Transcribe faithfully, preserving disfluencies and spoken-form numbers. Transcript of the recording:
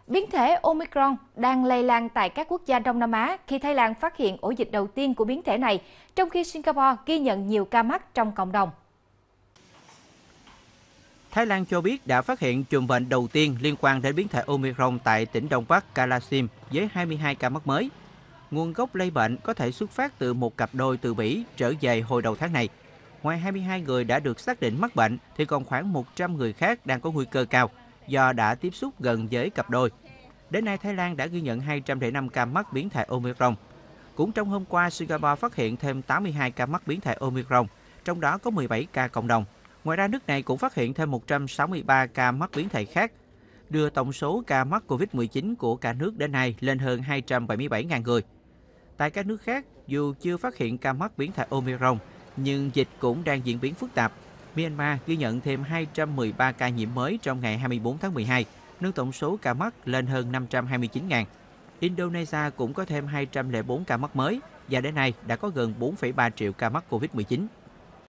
Biến thể Omicron đang lây lan tại các quốc gia Đông Nam Á khi Thái Lan phát hiện ổ dịch đầu tiên của biến thể này, trong khi Singapore ghi nhận nhiều ca mắc trong cộng đồng. Thái Lan cho biết đã phát hiện chùm bệnh đầu tiên liên quan đến biến thể Omicron tại tỉnh Đông Bắc Kalasim với hai mươi hai ca mắc mới. Nguồn gốc lây bệnh có thể xuất phát từ một cặp đôi từ Bỉ trở về hồi đầu tháng này. Ngoài hai mươi hai người đã được xác định mắc bệnh thì còn khoảng một trăm người khác đang có nguy cơ cao do đã tiếp xúc gần với cặp đôi. Đến nay, Thái Lan đã ghi nhận hai trăm lẻ năm ca mắc biến thể Omicron. Cũng trong hôm qua, Singapore phát hiện thêm tám mươi hai ca mắc biến thể Omicron, trong đó có mười bảy ca cộng đồng. Ngoài ra, nước này cũng phát hiện thêm một trăm sáu mươi ba ca mắc biến thể khác, đưa tổng số ca mắc covid mười chín của cả nước đến nay lên hơn hai trăm bảy mươi bảy nghìn người. Tại các nước khác, dù chưa phát hiện ca mắc biến thể Omicron, nhưng dịch cũng đang diễn biến phức tạp. Myanmar ghi nhận thêm hai trăm mười ba ca nhiễm mới trong ngày hai mươi tư tháng mười hai, nâng tổng số ca mắc lên hơn năm trăm hai mươi chín nghìn. Indonesia cũng có thêm hai trăm lẻ bốn ca mắc mới và đến nay đã có gần bốn phẩy ba triệu ca mắc covid mười chín.